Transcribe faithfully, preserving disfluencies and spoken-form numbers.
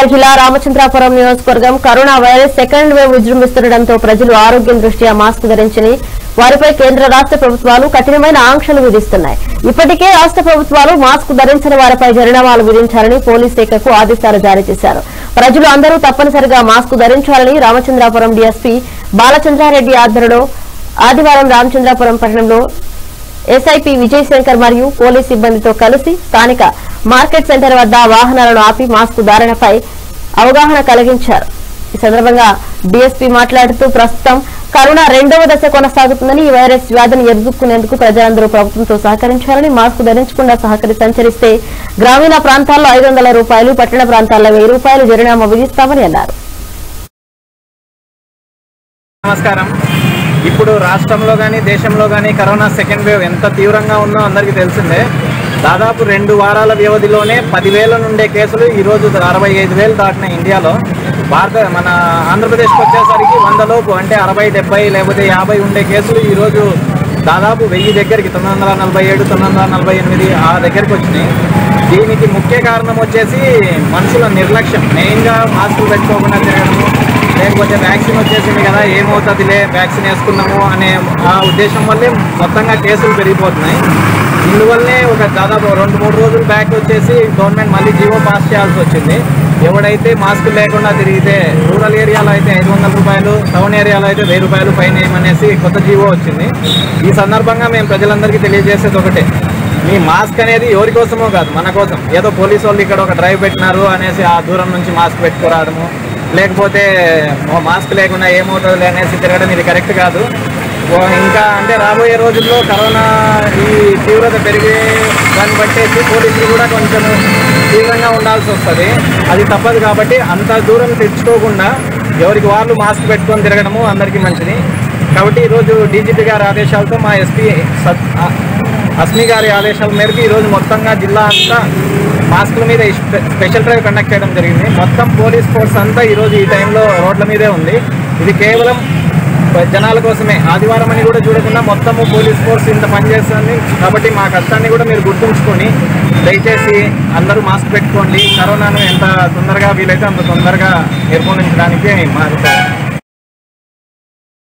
జిల్లా రామచంద్రాపురం నియోజకవర్గం కరోనా వైరస్ సెకండ్ వేవ్ విజృంభిస్తుండటంతో ప్రజలు ఆరోగ్యం దృష్ట్యా మాస్క్ ధరించని వారిపై కేంద్ర రాష్ట్ర ప్రభుత్వాలు కఠినమైన ఆంక్షలు విధిస్తున్నాయి. ఇప్పటికే రాష్ట్ర ప్రభుత్వాలు మాస్క్ ధరించని వారిపై జరిమానాలు విధించాలని పోలీస్ శాఖకు ఆదేశాలు జారీ చేశారు. ప్రజలు అందరూ తప్పనిసరిగా మాస్క్ ధరించాలని రామచంద్రాపురం డీఎస్పీ బాలచంద్రారెడ్డి ఆధ్వర్యంలో ఆదివారం రామచంద్రాపురం పట్టణంలో ఎస్ఐపీ విజయ్ శంకర్ మరియు పోలీస్ సిబ్బందితో కలిసి స్థానిక మార్కెట్ సెంటర్ వద్ద వాహనాలను ఆపి మాస్క్ ధారణపై అవగాహన కలిగించారు. ఈ సందర్భంగా డీఎస్పీ మాట్లాడుతూ ప్రస్తుతం కరోనా రెండవ దశ కొనసాగుతుందని ఈ వైరస్ వ్యాధిని ఎదుర్కొనేందుకు ప్రజలందరూ ప్రభుత్వంతో సహకరించాలని, మాస్క్ ధరించకుండా సహకరి సంచరిస్తే గ్రామీణ ప్రాంతాల్లో ఐదు వందల రూపాయలు పట్టణ ప్రాంతాల్లో వెయ్యి రూపాయలు జరిమానా విధిస్తామని అన్నారు. నమస్కారం. ఇప్పుడు రాష్ట్రంలో కానీ దేశంలో కానీ కరోనా సెకండ్ వేవ్ ఎంత తీవ్రంగా ఉందో అందరికీ తెలిసిందే. దాదాపు రెండు వారాల వ్యవధిలోనే పదివేల నుండే కేసులు ఈరోజు అరవై ఐదు వేలు దాటిన ఇండియాలో. భారత మన ఆంధ్రప్రదేశ్కి వచ్చేసరికి వంద లోపు అంటే అరవై డెబ్బై లేకపోతే యాభై ఉండే కేసులు ఈరోజు దాదాపు వెయ్యి దగ్గరికి తొమ్మిది వందల నలభై ఏడు తొమ్మిది వందల నలభై ఎనిమిది ఆ దగ్గరికి వచ్చినాయి. దీనికి ముఖ్య కారణం వచ్చేసి మనుషుల నిర్లక్ష్యం. మెయిన్గా మాస్కులు పెట్టుకోకుండా తిరగడము, లేకపోతే వ్యాక్సిన్ వచ్చేసింది కదా ఏమవుతుందిలే వ్యాక్సిన్ వేసుకున్నాము అనే ఆ ఉద్దేశం వల్లే మొత్తంగా కేసులు పెరిగిపోతున్నాయి. ఇందువల్లనే ఒక దాదాపు రెండు మూడు రోజులు బ్యాక్ వచ్చేసి గవర్నమెంట్ మళ్ళీ జీవో పాస్ చేయాల్సి వచ్చింది. ఎవడైతే మాస్క్ లేకుండా తిరిగితే రూరల్ ఏరియాలో అయితే ఐదు వందల రూపాయలు, టౌన్ ఏరియాలో అయితే వెయ్యి రూపాయలు ఫైన్ వేయమనేసి కొత్త జీవో వచ్చింది. ఈ సందర్భంగా మేము ప్రజలందరికీ తెలియజేసేది ఒకటే, మీ మాస్క్ అనేది ఎవరి కోసమో కాదు, మన కోసం. ఏదో పోలీసు వాళ్ళు ఇక్కడ ఒక డ్రైవ్ పెట్టినారు అనేసి ఆ దూరం నుంచి మాస్క్ పెట్టుకురావడము, లేకపోతే మాస్క్ లేకుండా ఏమవుతుంది అనేసి తిరగడం ఇది కరెక్ట్ కాదు. ఇంకా అంటే రాబోయే రోజుల్లో కరోనా ఈ తీవ్రత పెరిగే దాన్ని బట్టేసి పోలీసులు కూడా కొంచెం తీవ్రంగా ఉండాల్సి వస్తుంది. అది తప్పదు. కాబట్టి అంత దూరం తెచ్చుకోకుండా ఎవరికి వాళ్ళు మాస్క్ పెట్టుకొని తిరగడము అందరికీ మంచిది. కాబట్టి ఈరోజు డీజీపీ గారి ఆదేశాలతో మా ఎస్పీ అస్మి గారి ఆదేశాల మేరకు ఈరోజు మొత్తంగా జిల్లా అంతా మాస్కుల మీద స్పెషల్ డ్రైవ్ కండక్ట్ చేయడం జరిగింది. మొత్తం పోలీస్ ఫోర్స్ అంతా ఈరోజు ఈ టైంలో రోడ్ల మీదే ఉంది. ఇది కేవలం జనాల కోసమే, ఆదివారం అని కూడా చూడకుండా మొత్తము పోలీస్ ఫోర్స్ ఇంత పనిచేస్తుంది. కాబట్టి మా కష్టాన్ని కూడా మీరు గుర్తుంచుకొని దయచేసి అందరూ మాస్క్ పెట్టుకోండి. కరోనాను ఎంత తొందరగా వీలైతే అంత తొందరగా నిర్మూలించడానికి మా